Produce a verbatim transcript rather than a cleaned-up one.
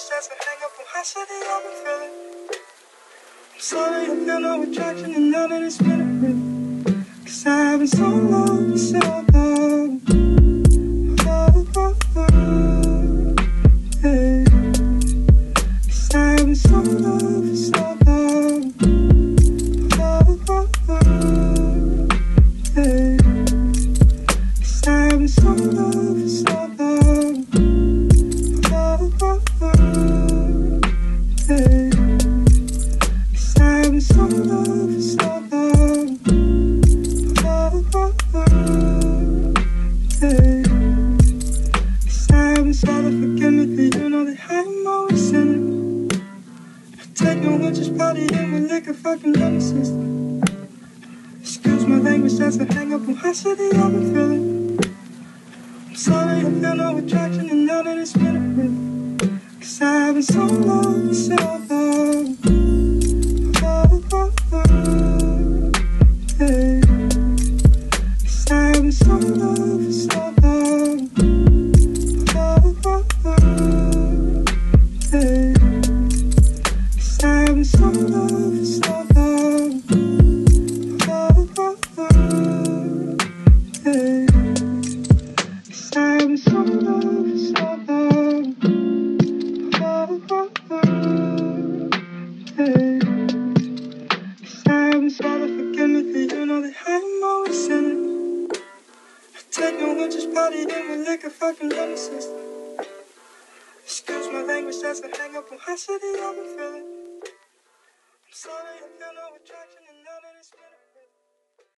that's a hang up on high city I've been feeling. I'm sorry I feel no attraction and now that it's been a bit. Cause I've been so long, so long. Oh, oh, oh, yeah. Cause I've been so long for so long. Oh, oh, oh, yeah. Cause I've been so long for so long. Oh, oh, oh, yeah. Cause I've been so long for so long. Oh, oh, oh, yeah. Cause I've been so to forgive me for you know that I'm always sinning. Take no one just party in with liquor fucking nemesis. Excuse my language, that's a hang up on high city I've been feeling. I'm sorry I feel no attraction and now that it's been a bit. Cause I've been so long, so long. Oh, oh, oh, yeah. Cause I've been so long for so long. Oh, oh, oh, yeah. Cause I've been so long for so long. Oh, oh, oh, yeah. Cause I've been so long for so long. Oh, oh, oh, yeah. Cause I've been so to forgive me for you know that I'm always sinning. I take no one just party in with liquor fucking nemesis. Excuse my language, that's a hang up on high city I've been feeling. I'm sorry I feel no attraction.